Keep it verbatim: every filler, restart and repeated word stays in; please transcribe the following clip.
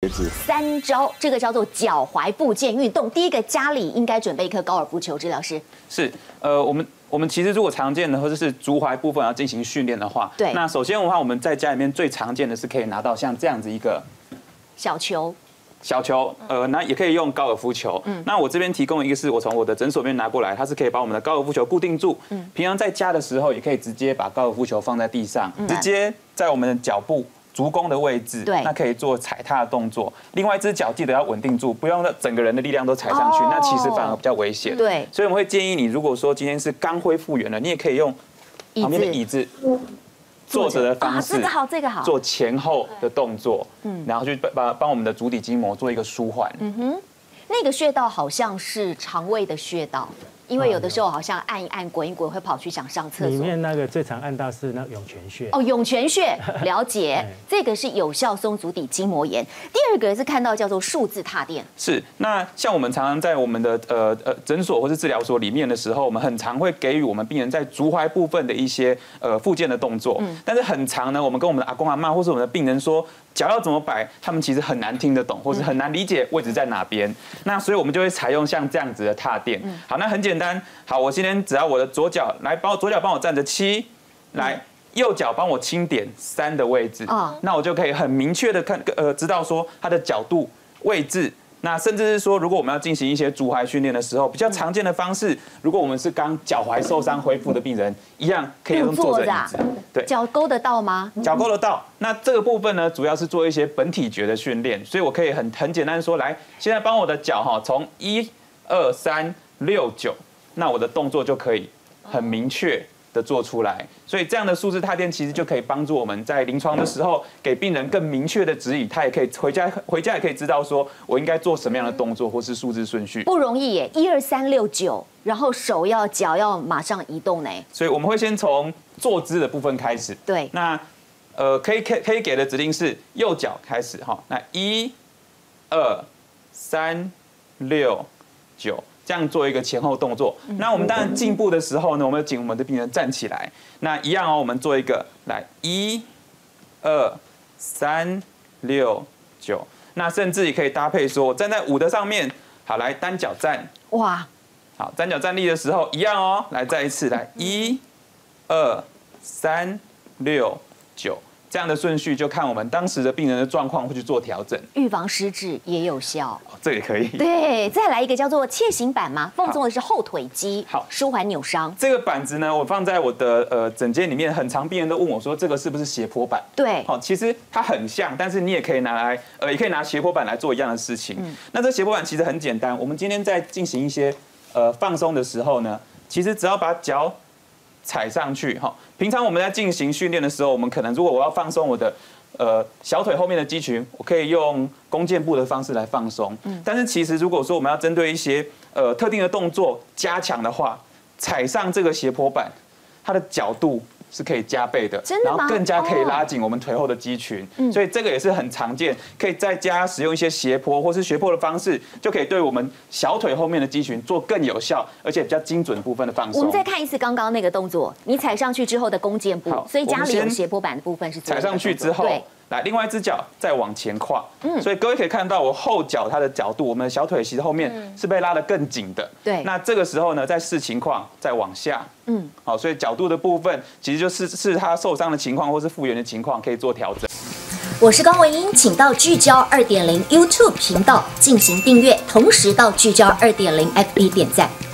是三招，这个叫做脚踝部件运动。第一个，家里应该准备一颗高尔夫球，治疗师。 是，呃，我们我们其实如果常见的或者是足踝部分要进行训练的话， 对， 那首先的话，我们在家里面最常见的是可以拿到像这样子一个小球。 小球，呃，那也可以用高尔夫球。嗯，那我这边提供一个是我从我的诊所里面拿过来，它是可以把我们的高尔夫球固定住。嗯，平常在家的时候，也可以直接把高尔夫球放在地上，直接在我们的脚部足弓的位置， 对， 那可以做踩踏的动作。另外一只脚记得要稳定住，不要让整个人的力量都踩上去，那其实反而比较危险。 对， 所以我们会建议你，如果说今天是刚恢复原了，你也可以用旁边的椅子。 坐着的方式， 这个好，这个好， 做前后的动作，嗯，然后去帮帮我们的足底筋膜做一个舒缓。嗯哼，那个穴道好像是肠胃的穴道，因为有的时候好像按一按、滚一滚会跑去想上厕所。 里面那个最常按到是那涌泉穴。 哦，涌泉穴，了解，这个是有效松足底筋膜炎。第二个是看到叫做数字踏垫。 是，那像我们常常在我们的呃呃诊所或是治疗所里面的时候，我们很常会给予我们病人在足踝部分的一些呃复健的动作。嗯。但是很常呢，我们跟我们的阿公阿嬷或是我们的病人说。 脚要怎么摆，他们其实很难听得懂，或是很难理解位置在哪边。那所以我们就会采用像这样子的踏垫。好，那很简单。好，我今天只要我的左脚来帮我左脚帮我站着七，来右脚帮我轻点三的位置。啊，那我就可以很明确的看呃知道说它的角度位置。 那甚至是说，如果我们要进行一些足踝训练的时候，比较常见的方式，如果我们是刚脚踝受伤恢复的病人，一样可以用坐着椅子， 对，脚勾得到吗？ 脚勾得到。那这个部分呢，主要是做一些本体觉的训练，所以我可以很很简单说，来，现在帮我的脚哈，从一、二、三、六、九，那我的动作就可以很明确。 的做出来，所以这样的数字踏垫其实就可以帮助我们在临床的时候给病人更明确的指引，他也可以回家回家也可以知道说我应该做什么样的动作或是数字顺序。 不容易耶，一二三六九，然后手要脚要马上移动呢。 所以我们会先从坐姿的部分开始。 对， 那呃可以可可以给的指令是右脚开始哈，那一、二、三、六、九。 这样做一个前后动作。那我们当然进步的时候呢，我们请我们的病人站起来。那一样哦，我们做一个来一、二、三、六、九。那甚至也可以搭配说，我站在五的上面，好，来单脚站。哇，好，单脚站立的时候一样哦，来再一次，来一、二、三、六、九。 这样的顺序就看我们当时的病人的状况会去做调整， 预防失智也有效， 哦、这也可以。 对，再来一个叫做切形板嘛，放松的是后腿肌，好，舒缓扭伤。 这个板子呢，我放在我的呃诊间里面，很常病人都问我说，这个是不是斜坡板？ 对， 好，其实它很像，但是你也可以拿来，呃，也可以拿斜坡板来做一样的事情。嗯，那这斜坡板其实很简单，我们今天在进行一些呃放松的时候呢，其实只要把脚 踩上去哈，平常我们在进行训练的时候，我们可能如果我要放松我的呃小腿后面的肌群，我可以用弓箭步的方式来放松。嗯，但是其实如果说我们要针对一些呃特定的动作加强的话，踩上这个斜坡板，它的角度 是可以加倍的， 真的吗？ 然后更加可以拉紧我们腿后的肌群，嗯，所以这个也是很常见，可以在家使用一些斜坡或是斜坡的方式，就可以对我们小腿后面的肌群做更有效而且比较精准部分的放松。 我们再看一次刚刚那个动作，你踩上去之后的弓箭步，所以家里有斜坡板的部分是踩上去之后，对。 来，另外一只脚再往前跨，嗯，所以各位可以看到我后脚它的角度，我们的小腿其实后面是被拉得更紧的，对。那这个时候呢，再视情况再往下，嗯，好，所以角度的部分其实就是是他受伤的情况或是复原的情况可以做调整。 我是高文英，请到聚焦二点零 YouTube 频道进行订阅，同时到聚焦二点零 F B 点赞。